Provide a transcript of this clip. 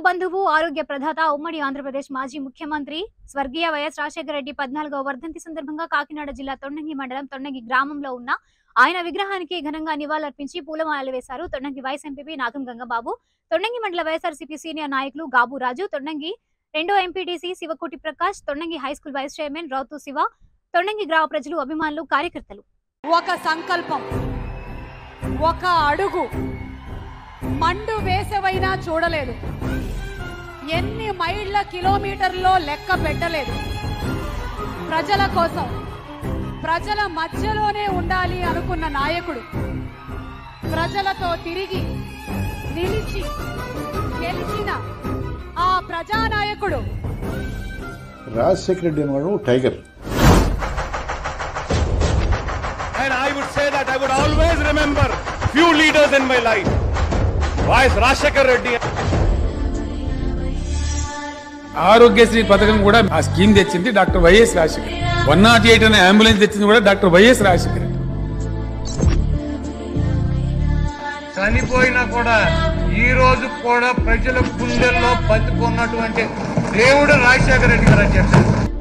బంధువు ఆరోగ్య ప్రదాత ఉమ్మడి ఆంధ్రప్రదేశ్ మాజీ ముఖ్యమంత్రి స్వర్గీయ వైఎస్ రాజశేఖర రెడ్డి 14వ వర్ధంతి సందర్భంగా కాకినాడ జిల్లా తొండంగి మండలం తొండంగి గ్రామంలో ఉన్న ఆయన విగ్రహానికి ఘనంగా నివాళులర్పించి పూలమాలలు వేశారు. తొండంగి వైస్ ఎంపీ నాగం గంగబాబు, తొండంగి మండల వైఎస్ఆర్సీపీ సీనియర్ నాయకులు గాబు రాజు, తొండంగి 2వ MPTC Shivakoti Prakash, Tondangi high school vice chairman Rautu Shiva, Tondangi గ్రామ ప్రజలు, అభిమానులు, కార్యకర్తలు. ఒక సంకల్పం, ఒక అడుగు, మండు వేసవైనా చూడలేదు, ఎన్ని మైళ్ళ కిలోమీటర్లో లెక్క పెట్టలేదు. ప్రజల కోసం, ప్రజల మధ్యలోనే ఉండాలి అనుకున్న నాయకుడు, ప్రజలతో తిరిగి నిలిచి గెలిచిన ఆ ప్రజానాయకుడు రాజశేఖర రెడ్డి అన్నవాడు tiger. And I would say that I would always remember few leaders in my life. Vice Rajshekar Reddy. Aarogyasri పథకం కూడా ఆ స్కీమ్ తెచ్చింది డాక్టర్ వైఎస్ రాజశేఖర్. 108 అనే అంబులెన్స్ తెచ్చింది కూడా డాక్టర్ వైఎస్ రాజశేఖర్. చనిపోయినా కూడా ఈ రోజు కూడా ప్రజల గుండెల్లో బతుకున్నటువంటి దేవుడు రాజశేఖర రెడ్డి గారు అని చెప్పారు.